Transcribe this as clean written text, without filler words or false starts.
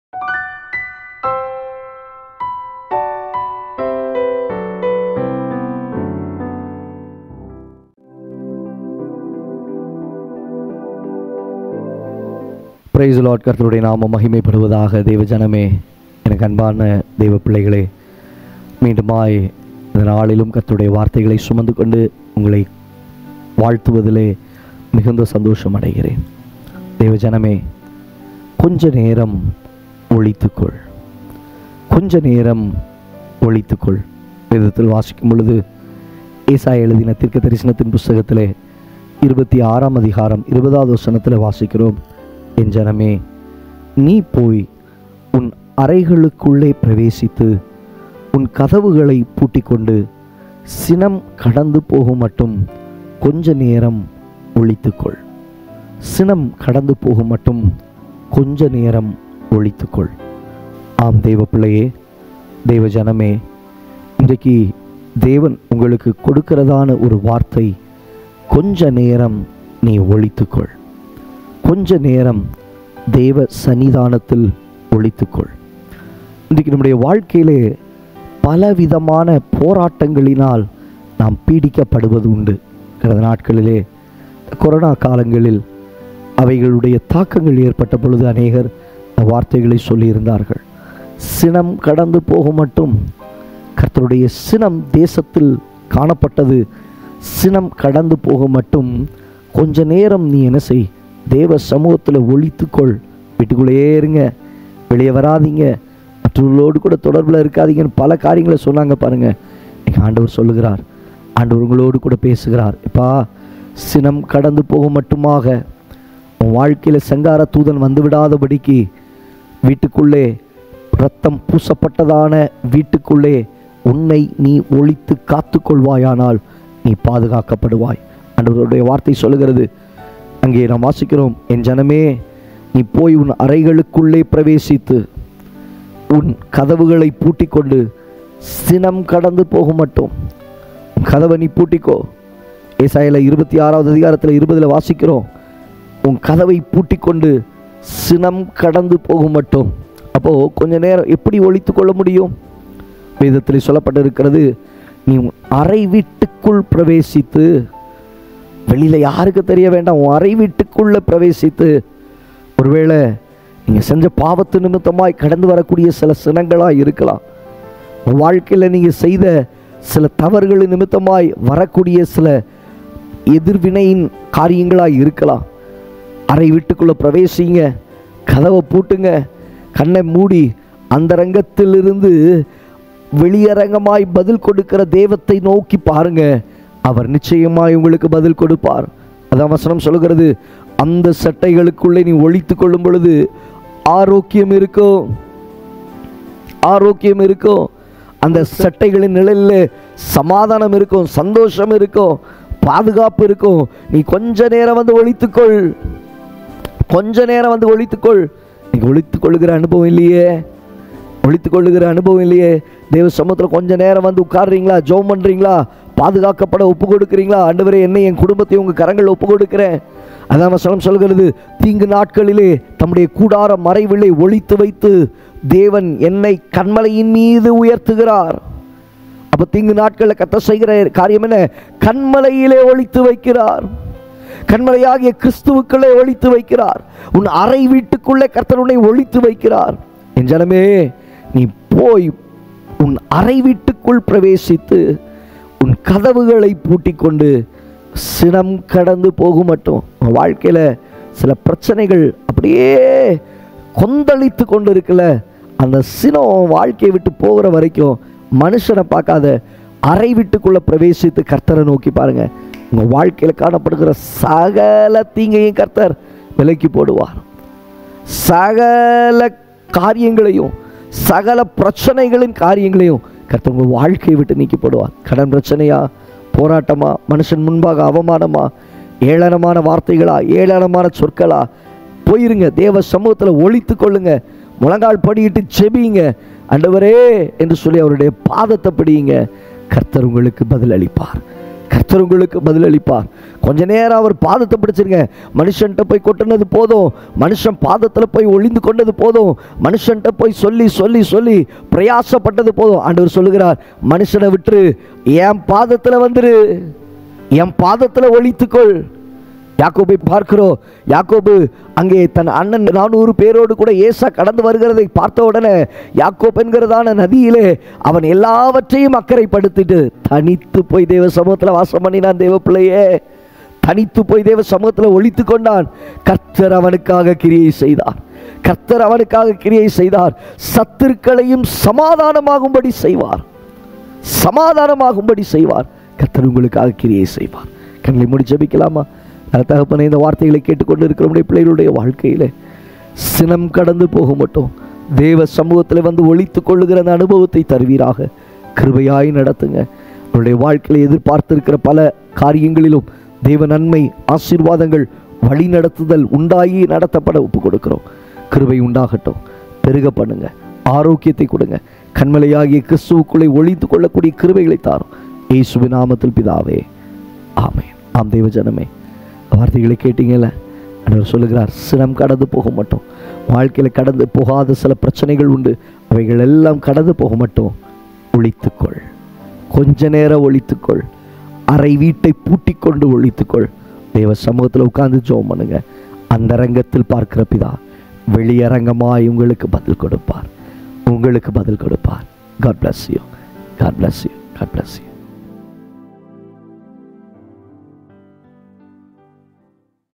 Price Lord. கர்த்தருடைய நாமம் மகிமைப்படுவதாக. தேவ ஜனமே, எனக்கு அன்பான தேவ பிள்ளைகளே, மீண்டுமாய் இந்த நாளிலும் கர்த்தருடைய வார்த்தைகளை சுமந்து கொண்டு உங்களை வாழ்த்துவதிலே மிகுந்த சந்தோஷம் அடைகிறேன். தேவ ஜனமே, கொஞ்ச நேரம் ஒழித்துக்கொள், கொஞ்ச நேரம் ஒழித்துக்கொள். வேதத்தில் வாசிக்கும் பொழுது ஏசாயா எழுதின தீர்க்க தரிசனத்தின் புஸ்தகத்திலே 26ஆம் அதிகாரம் 20வது வசனத்தில் வாசிக்கிறோம், என் ஜனமே, நீ போய் உன் அறைகளுக்குள்ளே பிரவேசித்து உன் கதவுகளை பூட்டிக்கொண்டு சினம் கடந்து போகும் மட்டும் கொஞ்ச நேரம் ஒழித்துக்கொள். சினம் கடந்து போகும் மட்டும் கொஞ்ச நேரம் ஒழித்துக்கொள். ஆம் தேவ பிள்ளையே, தேவ ஜனமே, இன்றைக்கு தேவன் உங்களுக்கு கொடுக்கிறதான ஒரு வார்த்தை, கொஞ்ச நேரம் நீ ஒழித்துக்கொள். கொஞ்ச நேரம் தேவ சன்னிதானத்தில் ஒழித்துக்கொள். இன்றைக்கு நம்முடைய வாழ்க்கையிலே பலவிதமான போராட்டங்களினால் நாம் பீடிக்கப்படுவது உண்டு. கடந்த நாட்களிலே கொரோனா காலங்களில் அவைகளுடைய தாக்கங்கள் ஏற்பட்ட பொழுது அநேகர் வார்த்தைகளை சொல்லியிருந்தார்கள். சினம் கடந்து போக மட்டும், கர்த்தருடைய சினம் தேசத்தில் காணப்பட்டது. சினம் கடந்து போக மட்டும் கொஞ்ச நேரம் நீ என்ன செய், தேவ சமூகத்தில் ஒழித்துக்கொள். வீட்டுக்குள்ளேயே இருங்க, வெளியே வராதிங்க, மற்றவர்களோடு கூட தொடர்பில் இருக்காதீங்கன்னு பல காரியங்களை சொன்னாங்க பாருங்கள். இன்னைக்கு ஆண்டவர் சொல்லுகிறார், ஆண்டவர் உங்களோடு கூட பேசுகிறார். இப்பா, சினம் கடந்து போக மட்டுமாக உன் வாழ்க்கையில் சங்கார தூதன் வந்து விடாதபடிக்கு வீட்டுக்குள்ளே இரத்தம் பூசப்பட்டதான வீட்டுக்குள்ளே உன்னை நீ ஒழித்து காத்து கொள்வாயானால் நீ பாதுகாக்கப்படுவாய். ஆண்டவருடைய வார்த்தை சொல்லுகிறது. அங்கே நாம் வாசிக்கிறோம், என் ஜனமே, நீ போய் உன் அறைகளுக்குள்ளே பிரவேசித்து உன் கதவுகளை பூட்டிக்கொண்டு சினம் கடந்து போக மட்டும் கதவை நீ பூட்டிக்கோ. ஏசாயால 26வது அதிகாரத்தில் 20ல் வாசிக்கிறோம், உன் கதவை பூட்டிக்கொண்டு சினம் கடந்து போக மட்டும். அப்போது கொஞ்ச நேரம் எப்படி ஒழித்து கொள்ள முடியும்? வேதத்தில் சொல்லப்பட்டிருக்கிறது, நீ உன் அறை வீட்டுக்குள் பிரவேசித்து, வெளியில் யாருக்கு தெரிய வேண்டாம், உன் அறை வீட்டுக்குள்ளே பிரவேசித்து, ஒருவேளை நீங்கள் செஞ்ச பாவத்து நிமித்தமாய் கடந்து வரக்கூடிய சில சினங்களாக இருக்கலாம், உன் வாழ்க்கையில் நீங்கள் செய்த சில தவறுகள் நிமித்தமாய் வரக்கூடிய சில எதிர்வினையின் காரியங்களாக இருக்கலாம். அறை வீட்டுக்குள்ளே பிரவேசிங்க, கதவை பூட்டுங்க, கண்ணை மூடி அந்த ரங்கத்திலிருந்து வெளியரங்கமாய் பதில் கொடுக்கிற தெய்வத்தை நோக்கி பாருங்க. அவர் நிச்சயமாய் உங்களுக்கு பதில் கொடுப்பார். அதான் வசனம் சொல்லுகிறது, அந்த சட்டைகளுக்குள்ளே நீ ஒழித்து கொள்ளும் பொழுது ஆரோக்கியம் இருக்கும், ஆரோக்கியம் இருக்கும். அந்த சட்டைகளின் நிழலில் சமாதானம் இருக்கும், சந்தோஷம் இருக்கும், பாதுகாப்பு இருக்கும். நீ கொஞ்ச நேரம் வந்து ஒழித்துக்கொள், கொஞ்ச நேரம் வந்து ஒழித்துக்கொள். நீங்கள் ஒழித்து கொள்ளுகிற அனுபவம் இல்லையே, ஒழித்து கொள்ளுகிற அனுபவம் இல்லையே. தேவ சமூகத்தில் கொஞ்ச நேரம் வந்து உட்கார்றீங்களா, ஜெபம் பண்ணுறீங்களா, பாதுகாக்கப்பட ஒப்பு கொடுக்குறீங்களா? ஆண்டவரே, என்னை என் குடும்பத்தை உங்கள் கரங்கள் ஒப்பு கொடுக்கிறேன். அதான் வசனம் சொல்கிறது, தீங்கு நாட்களிலே தம்முடைய கூடார மறைவிலை ஒழித்து வைத்து தேவன் என்னை கன்மலையின் மீது உயர்த்துகிறார். அப்போ தீங்கு நாட்களில் கர்த்தர் செய்கிற காரியம் என்ன? கன்மலையிலே ஒழித்து வைக்கிறார். கன்மலையாகிய கிறிஸ்துவுக்குள்ளே ஒழித்து வைக்கிறார். உன் அறை வீட்டுக்குள்ளே கர்த்தர் உன்னை ஒழித்து வைக்கிறார். என் ஜனமே, நீ போய் உன் அறை வீட்டுக்குள் பிரவேசித்து உன் கதவுகளை பூட்டிக்கொண்டு சினம் கடந்து போகும் மட்டும். உன் வாழ்க்கையில் சில பிரச்சனைகள் அப்படியே கொந்தளித்து கொண்டு இருக்குல்ல, அந்த சினம் வாழ்க்கையை விட்டு போகிற வரைக்கும் மனுஷனை பார்க்காத, அறை வீட்டுக்குள்ளே பிரவேசித்து கர்த்தரை நோக்கி பாருங்க. உங்கள் வாழ்க்கையில் காணப்படுகிற சகல தீங்கையும் கர்த்தர் விலக்கி போடுவார். சகல காரியங்களையும், சகல பிரச்சனைகளின் காரியங்களையும் கர்த்தர் உங்கள் வாழ்க்கையை விட்டு நீக்கி போடுவார். கடன் பிரச்சனையா, போராட்டமா, மனுஷன் முன்பாக அவமானமா, ஏளனமான வார்த்தைகளா, ஏளனமான சொற்களா, போயிருங்க. தேவ சமூகத்தில் ஒழித்து கொள்ளுங்க. முழங்கால் படியிட்டு செபிங்க. ஆண்டவரே என்று சொல்லி அவருடைய பாதத்தை பிடியுங்க. கர்த்தர் உங்களுக்கு பதில் அளிப்பார். கர்த்தர் உங்களுக்கு பதிலளிப்பார். கொஞ்ச நேரம் அவர் பாதத்தை பிடிச்சிருங்க. மனுஷன்கிட்ட போய் கொட்டினது போதும், மனுஷன் பாதத்தில் போய் ஒளிந்து கொண்டது போதும், மனுஷன்கிட்ட போய் சொல்லி சொல்லி சொல்லி பிரயாசப்பட்டது போதும். ஆண்டவர் சொல்லுகிறார், மனுஷனை விட்டு என் பாதத்தில் வந்துரு, என் பாதத்தில் ஒளித்துக்கொள். யாக்கோபை பார்க்கிறோம். யாக்கோபு அங்கே தன் அண்ணன் 400 பேரோடு கூட ஏசா கடந்து வருகிறதை பார்த்த உடனே யாக்கோப் என்கிறதான நதியிலே அவன் எல்லாவற்றையும் அக்கறைப்படுத்திட்டு தனித்து போய் தேவ சமூகத்தில் வாசம் பண்ணினான். தேவ பிள்ளையே, தனித்து போய் தேவ சமூகத்தில் ஒளித்து கொண்டான். கர்த்தர் அவனுக்காக கிரியை செய்தார். கர்த்தர் அவனுக்காக கிரியை செய்தார். சத்துருக்களையும் சமாதானமாகும்படி செய்வார். சமாதானமாகும்படி செய்வார். கர்த்தர் உங்களுக்காக கிரியை செய்வார். கண்களை மூடி ஜெபிக்கலாமா? தகப்பனே, இந்த வார்த்தைகளை கேட்டுக்கொண்டு இருக்கிற பிள்ளைகளுடைய வாழ்க்கையில் சினம் கடந்து போக மாட்டோம். தேவ சமூகத்தில் வந்து ஒளித்து கொள்ளுகிற அந்த அனுபவத்தை தருவீராக. கிருபையாய் நடத்துங்க. அவருடைய வாழ்க்கையில் எதிர்பார்த்திருக்கிற பல காரியங்களிலும் தேவ நன்மை, ஆசீர்வாதங்கள், வழி நடத்துதல் உண்டாகி நடத்தப்பட ஒப்பு கொடுக்கிறோம். கிருபை உண்டாகட்டும். பெருக பண்ணுங்க. ஆரோக்கியத்தை கொடுங்க. கண்மலையாகிய கிறிஸ்துவுக்குள்ளே ஒளித்து கொள்ளக்கூடிய கிருபைகளை தாரும். இயேசுவின் நாமத்தில் பிதாவே, ஆமென். ஆம் தேவ ஜனமே, வார்த்தைகளை கேட்டீங்கல்ல? அவர் சொல்லுகிறார், சினம் கடந்து போக மாட்டோம். வாழ்க்கையில் கடந்து போகாத சில பிரச்சனைகள் உண்டு. அவைகள் எல்லாம் கடந்து போக மாட்டோம். ஒளித்துக்கொள். கொஞ்ச நேரம் ஒளித்துக்கொள். அறை வீட்டை பூட்டி கொண்டு ஒளித்துக்கொள். தேவ சமூகத்தில் உட்கார்ந்து ஜெபம் பண்ணுங்க. அந்த அரங்கத்தில் பார்க்கிற பிதா வெளியரங்கமாய் உங்களுக்கு பதில் கொடுப்பார். உங்களுக்கு பதில் கொடுப்பார். God bless you. God bless you. God bless you.